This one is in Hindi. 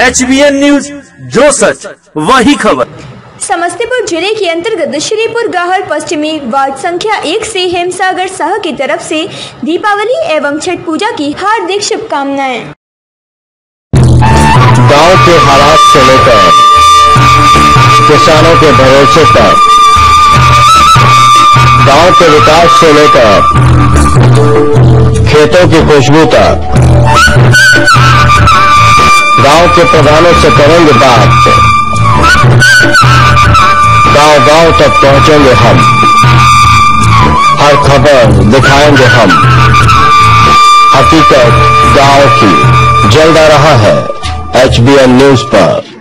HBN न्यूज, जो सच वही खबर। समस्तीपुर जिले के अंतर्गत श्रीपुर गाहर पश्चिमी वार्ड संख्या 1 से हेमसागर शाह की तरफ से दीपावली एवं छठ पूजा की हार्दिक शुभकामनाएं। गांव के हालात से लेकर किसानों के भरोसे तक, गांव के विकास से लेकर खेतों की खुशबू तक, गांव के प्रधानों से करेंगे बात, गांव-गांव तक पहुंचेंगे हम, हर खबर दिखाएंगे हम, हकीकत गांव की जल्द आ रहा है HBN न्यूज पर।